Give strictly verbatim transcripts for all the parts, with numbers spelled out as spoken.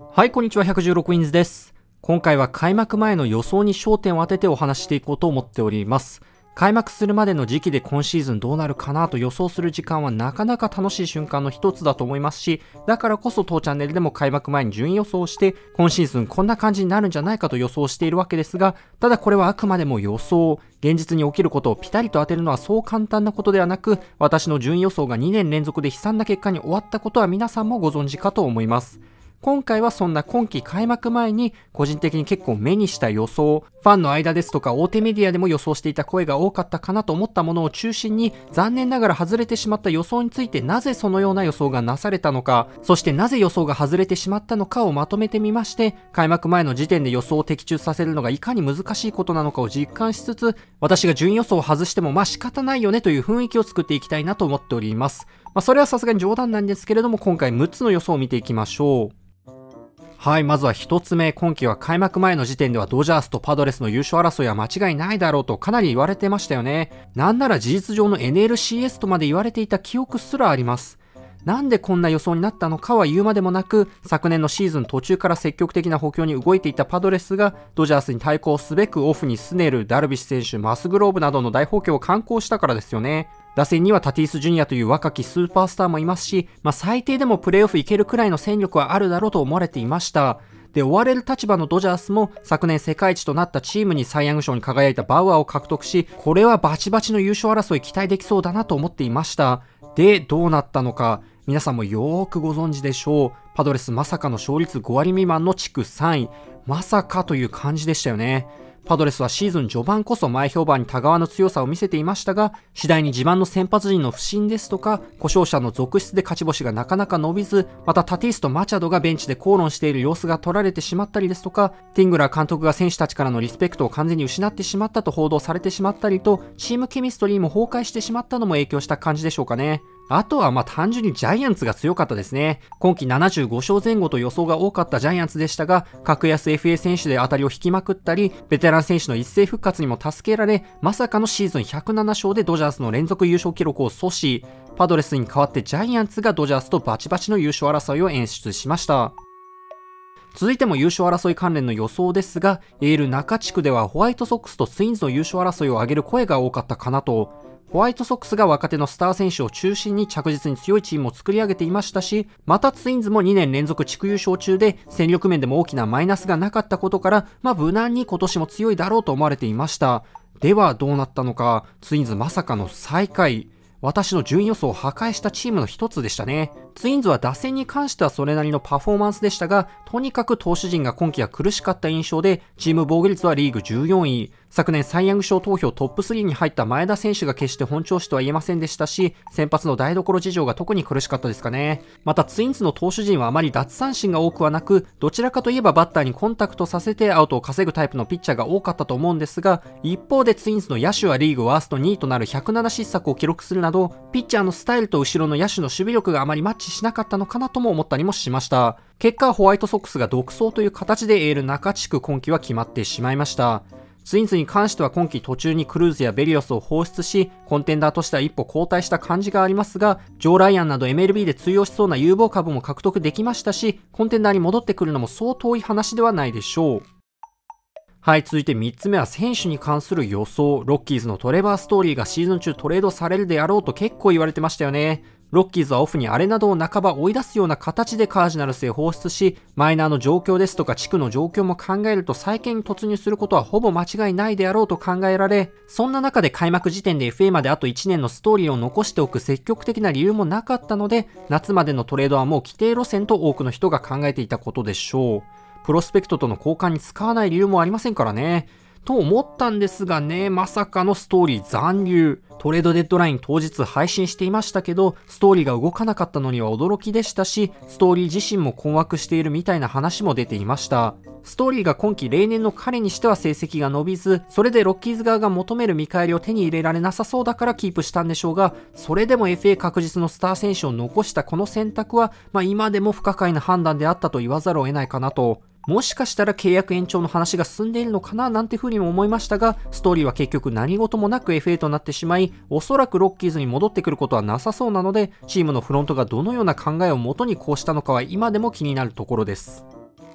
はい、こんにちは。ひゃくじゅうろくウィンズです。今回は開幕前の予想に焦点を当ててお話していこうと思っております。開幕するまでの時期で今シーズンどうなるかなと予想する時間はなかなか楽しい瞬間の一つだと思いますし、だからこそ当チャンネルでも開幕前に順位予想をして、今シーズンこんな感じになるんじゃないかと予想しているわけですが、ただこれはあくまでも予想。現実に起きることをピタリと当てるのはそう簡単なことではなく、私の順位予想がにねん連続で悲惨な結果に終わったことは皆さんもご存知かと思います。今回はそんな今季開幕前に個人的に結構目にした予想、ファンの間ですとか大手メディアでも予想していた声が多かったかなと思ったものを中心に、残念ながら外れてしまった予想についてなぜそのような予想がなされたのか、そしてなぜ予想が外れてしまったのかをまとめてみまして、開幕前の時点で予想を的中させるのがいかに難しいことなのかを実感しつつ、私が順位予想を外してもまあ仕方ないよねという雰囲気を作っていきたいなと思っております。まあそれはさすがに冗談なんですけれども、今回むっつの予想を見ていきましょう。はい、まずは一つ目、今季は開幕前の時点ではドジャースとパドレスの優勝争いは間違いないだろうとかなり言われてましたよね。なんなら事実上の エヌエルシーエス とまで言われていた記憶すらあります。なんでこんな予想になったのかは言うまでもなく、昨年のシーズン途中から積極的な補強に動いていたパドレスがドジャースに対抗すべくオフにスネル、ダルビッシュ選手、マスグローブなどの大補強を敢行したからですよね。打線にはタティス・ジュニアという若きスーパースターもいますし、まあ、最低でもプレーオフいけるくらいの戦力はあるだろうと思われていました。で、追われる立場のドジャースも昨年世界一となったチームにサイ・ヤング賞に輝いたバウアーを獲得し、これはバチバチの優勝争い期待できそうだなと思っていました。で、どうなったのか、皆さんもよーくご存知でしょう。パドレスまさかの勝率ごわり未満の地区さんい。まさかという感じでしたよね。パドレスはシーズン序盤こそ前評判にたがわぬ強さを見せていましたが、次第に自慢の先発陣の不振ですとか、故障者の続出で勝ち星がなかなか伸びず、またタティスとマチャドがベンチで口論している様子が取られてしまったりですとか、ティングラー監督が選手たちからのリスペクトを完全に失ってしまったと報道されてしまったりと、チームケミストリーも崩壊してしまったのも影響した感じでしょうかね。あとはまあ単純にジャイアンツが強かったですね。今季ななじゅうご勝前後と予想が多かったジャイアンツでしたが、格安 エフエー 選手で当たりを引きまくったり、ベテラン選手の一斉復活にも助けられ、まさかのシーズンひゃくなな勝でドジャースの連続優勝記録を阻止。パドレスに代わってジャイアンツがドジャースとバチバチの優勝争いを演出しました。続いても優勝争い関連の予想ですが、エール中地区ではホワイトソックスとツインズの優勝争いを上げる声が多かったかなと。ホワイトソックスが若手のスター選手を中心に着実に強いチームを作り上げていましたし、またツインズもにねん連続地区優勝中で戦力面でも大きなマイナスがなかったことから、まあ無難に今年も強いだろうと思われていました。ではどうなったのか、ツインズまさかの最下位。私の順位予想を破壊したチームの一つでしたね。ツインズは打線に関してはそれなりのパフォーマンスでしたが、とにかく投手陣が今季は苦しかった印象で、チーム防御率はリーグじゅうよんい。昨年サイ・ヤング賞投票トップスリーに入った前田選手が決して本調子とは言えませんでしたし、先発の台所事情が特に苦しかったですかね。またツインズの投手陣はあまり奪三振が多くはなく、どちらかといえばバッターにコンタクトさせてアウトを稼ぐタイプのピッチャーが多かったと思うんですが、一方でツインズの野手はリーグワーストにいとなるひゃくなな失策を記録するなど、ピッチャーのスタイルと後ろの野手の守備力があまりマッチしなかったのかなとも思ったりもしました。結果、ホワイトソックスが独走という形でエール中地区今季は決まってしまいました。ツインズに関しては今季途中にクルーズやベリオスを放出し、コンテンダーとしては一歩後退した感じがありますが、ジョー・ライアンなど エムエルビー で通用しそうな有望株も獲得できましたし、コンテンダーに戻ってくるのもそう遠い話ではないでしょう。はい、続いてみっつめは選手に関する予想。ロッキーズのトレバー・ストーリーがシーズン中トレードされるであろうと結構言われてましたよね。ロッキーズはオフにアレなどを半ば追い出すような形でカージナルスへ放出し、マイナーの状況ですとか地区の状況も考えると再建に突入することはほぼ間違いないであろうと考えられ、そんな中で開幕時点で エフエー まであといちねんのストーリーを残しておく積極的な理由もなかったので、夏までのトレードはもう規定路線と多くの人が考えていたことでしょう。プロスペクトとの交換に使わない理由もありませんからね。と思ったんですがね、まさかのストーリー残留。トレードデッドライン当日配信していましたけど、ストーリーが動かなかったのには驚きでしたし、ストーリー自身も困惑しているみたいな話も出ていました。ストーリーが今季例年の彼にしては成績が伸びず、それでロッキーズ側が求める見返りを手に入れられなさそうだからキープしたんでしょうが、それでも エフエー 確実のスター選手を残したこの選択は、まあ今でも不可解な判断であったと言わざるを得ないかなと。もしかしたら契約延長の話が進んでいるのかななんて風にも思いましたが、ストーリーは結局何事もなく エフエー となってしまい、おそらくロッキーズに戻ってくることはなさそうなので、チームのフロントがどのような考えをもとにこうしたのかは今でも気になるところです。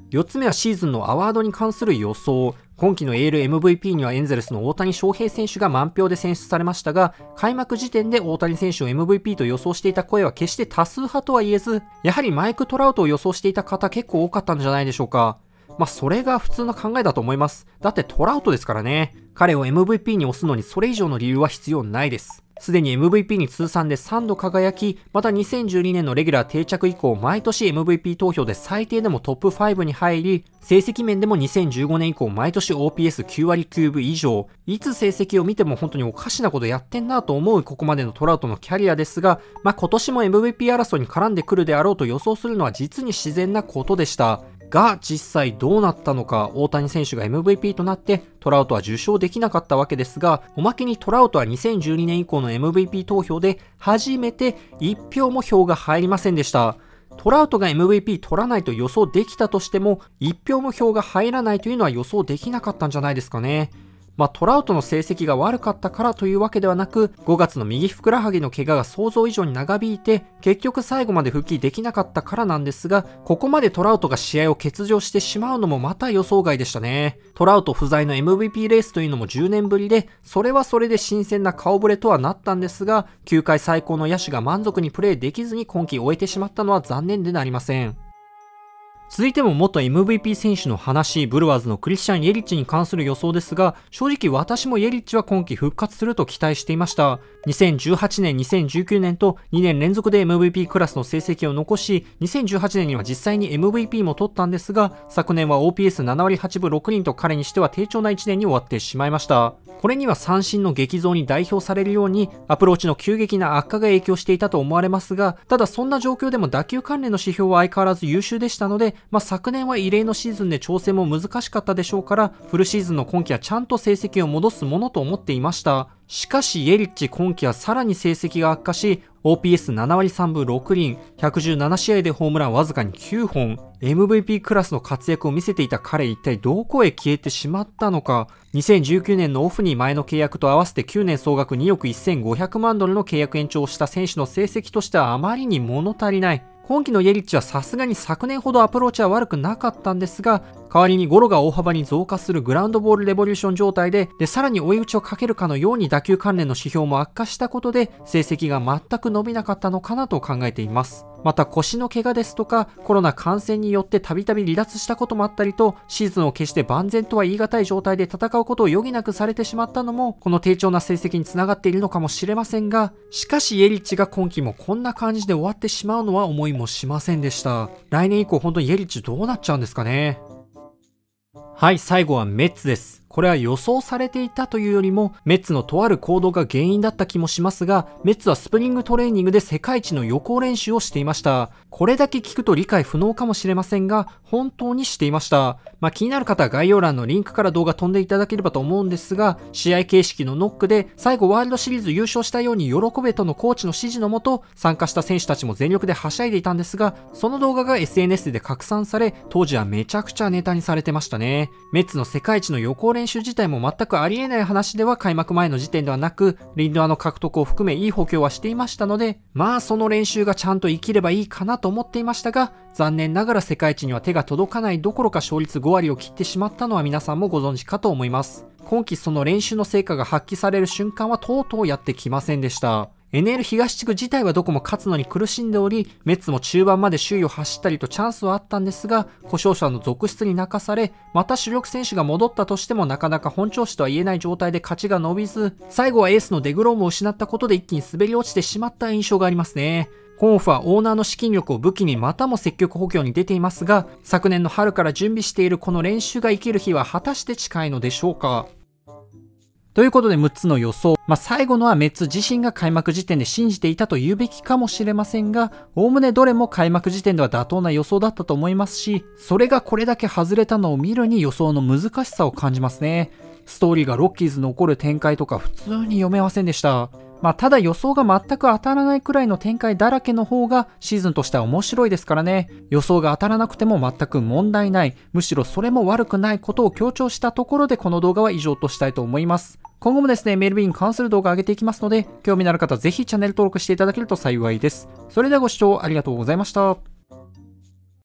よっつめはシーズンのアワードに関する予想。今季の エーエルエムブイピー にはエンゼルスの大谷翔平選手が満票で選出されましたが、開幕時点で大谷選手を エムブイピー と予想していた声は決して多数派とは言えず、やはりマイク・トラウトを予想していた方結構多かったんじゃないでしょうか。まあそれが普通の考えだと思います。だってトラウトですからね。彼を エムブイピー に推すのにそれ以上の理由は必要ないです。すでに エムブイピー に通算でさんど輝き、またにせんじゅうにねんのレギュラー定着以降、毎年 エムブイピー 投票で最低でもトップごに入り、成績面でもにせんじゅうごねん以降、毎年 オーピーエスきゅうわりきゅうぶ以上、いつ成績を見ても本当におかしなことやってんなと思うここまでのトラウトのキャリアですが、まあ今年も エムブイピー 争いに絡んでくるであろうと予想するのは実に自然なことでした。が、実際どうなったのか、大谷選手が エムブイピー となってトラウトは受賞できなかったわけですが、おまけにトラウトはにせんじゅうにねん以降の エムブイピー 投票で初めていち票も票が入りませんでした。トラウトが エムブイピー 取らないと予想できたとしても、いち票も票が入らないというのは予想できなかったんじゃないですかね。まあトラウトの成績が悪かったからというわけではなく、ごがつの右ふくらはぎの怪我が想像以上に長引いて、結局最後まで復帰できなかったからなんですが、ここまでトラウトが試合を欠場してしまうのもまた予想外でしたね。トラウト不在の エムブイピー レースというのもじゅうねんぶりで、それはそれで新鮮な顔ぶれとはなったんですが、球界最高の野手が満足にプレーできずに今季終えてしまったのは残念でなりません。続いても元 エムブイピー 選手の話、ブルワーズのクリスチャン・イエリッチに関する予想ですが、正直私もイエリッチは今季復活すると期待していました。にせんじゅうはちねん、にせんじゅうきゅうねんとにねん連続で エムブイピー クラスの成績を残し、にせんじゅうはちねんには実際に エムブイピー も取ったんですが、昨年は オーピーエスななわりはちぶろくりんと彼にしては低調ないちねんに終わってしまいました。これには三振の激増に代表されるように、アプローチの急激な悪化が影響していたと思われますが、ただそんな状況でも打球関連の指標は相変わらず優秀でしたので、まあ、昨年は異例のシーズンで調整も難しかったでしょうから、フルシーズンの今季はちゃんと成績を戻すものと思っていました。しかしイエリッチ今季はさらに成績が悪化し、オーピーエスななわりさんぶろくりん、ひゃくじゅうななしあいでホームランわずかにきゅうほん、エムブイピー クラスの活躍を見せていた彼、一体どこへ消えてしまったのか。にせんじゅうきゅうねんのオフに前の契約と合わせてきゅうねん総額におくせんごひゃくまんドルの契約延長をした選手の成績としてはあまりに物足りない。今季のイエリッチはさすがに昨年ほどアプローチは悪くなかったんですが、代わりにゴロが大幅に増加するグラウンドボールレボリューション状態で、で、さらに追い打ちをかけるかのように打球関連の指標も悪化したことで、成績が全く伸びなかったのかなと考えています。また腰の怪我ですとか、コロナ感染によってたびたび離脱したこともあったりと、シーズンを決して万全とは言い難い状態で戦うことを余儀なくされてしまったのも、この低調な成績につながっているのかもしれませんが、しかしイエリッチが今季もこんな感じで終わってしまうのは思いもしませんでした。来年以降本当にイエリッチどうなっちゃうんですかね。はい、最後はメッツです。これは予想されていたというよりも、メッツのとある行動が原因だった気もしますが、メッツはスプリングトレーニングで世界一の予行練習をしていました。これだけ聞くと理解不能かもしれませんが、本当にしていました。まあ気になる方は概要欄のリンクから動画飛んでいただければと思うんですが、試合形式のノックで最後ワールドシリーズ優勝したように喜べとのコーチの指示のもと、参加した選手たちも全力ではしゃいでいたんですが、その動画が エスエヌエス で拡散され、当時はめちゃくちゃネタにされてましたね。メッツの世界一の予行練習自体も全くありえない話では開幕前の時点ではなく、リンドアの獲得を含めいい補強はしていましたので、まあその練習がちゃんと生きればいいかなと思っていましたが、残念ながら世界一には手が届かないどころか勝率ごわりを切ってしまったのは皆さんもご存知かと思います。今季その練習の成果が発揮される瞬間はとうとうやってきませんでした。エヌエル 東地区自体はどこも勝つのに苦しんでおり、メッツも中盤まで首位を走ったりとチャンスはあったんですが、故障者の続出に泣かされ、また主力選手が戻ったとしてもなかなか本調子とは言えない状態で勝ちが伸びず、最後はエースのデグロームを失ったことで一気に滑り落ちてしまった印象がありますね。今オフはオーナーの資金力を武器にまたも積極補強に出ていますが、昨年の春から準備しているこの練習が生きる日は果たして近いのでしょうか。ということでむっつの予想。まあ、最後のはメッツ自身が開幕時点で信じていたと言うべきかもしれませんが、おおむねどれも開幕時点では妥当な予想だったと思いますし、それがこれだけ外れたのを見るに予想の難しさを感じますね。ストーリーがロッキーズの起こる展開とか普通に読めませんでした。まあ、ただ予想が全く当たらないくらいの展開だらけの方がシーズンとしては面白いですからね。予想が当たらなくても全く問題ない。むしろそれも悪くないことを強調したところでこの動画は以上としたいと思います。今後もですね、エムエルビー に関する動画を上げていきますので、興味のある方はぜひチャンネル登録していただけると幸いです。それではご視聴ありがとうございました。